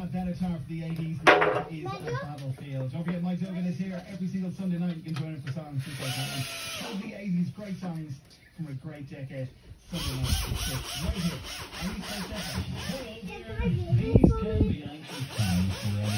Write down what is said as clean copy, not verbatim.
Benatar for the 80s. Love is a battlefield. Don't forget, Mike Duggan is here every single Sunday night. You can join him for songs just like that one. Love the 80s, great songs from a great decade. Sunday night, right here. Are you quite Hello there. These can be ancient times for